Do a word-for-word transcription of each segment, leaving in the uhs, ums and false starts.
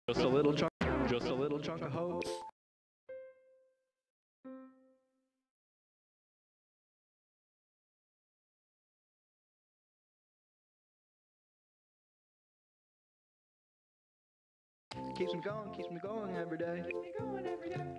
Just a little chunk, just a little chunk of hope. Keeps me going, keeps me going every day. Keeps me going every day.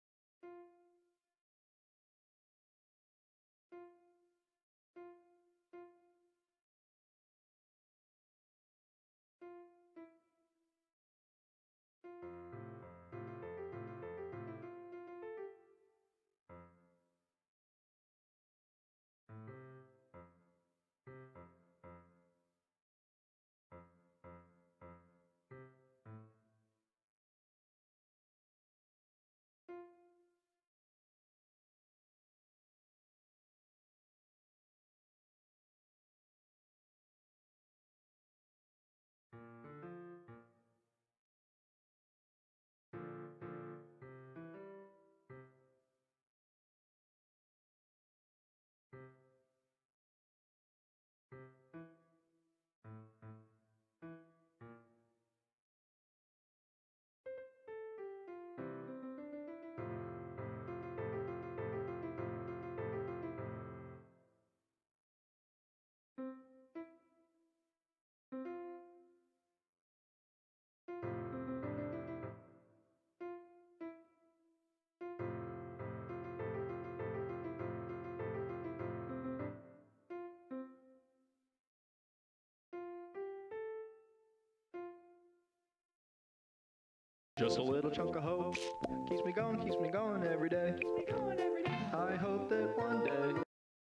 Just a little chunk of hope. Keeps me going, keeps me going every day. Keeps me going every day. I hope that one day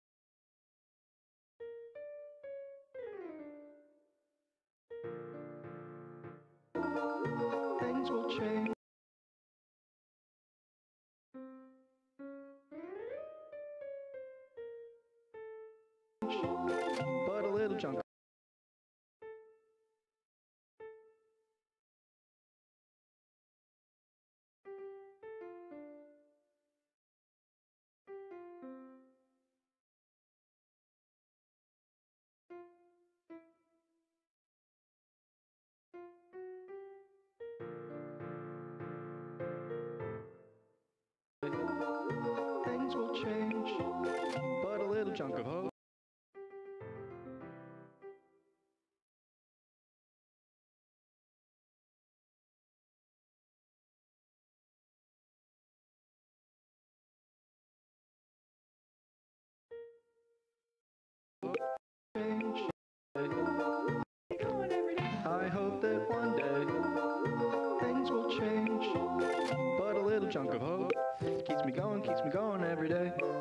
things will change. But a little chunk. Things will change, but a little chunk of hope. Change. I hope that one day things will change, but a little chunk of hope keeps me going, keeps me going every day.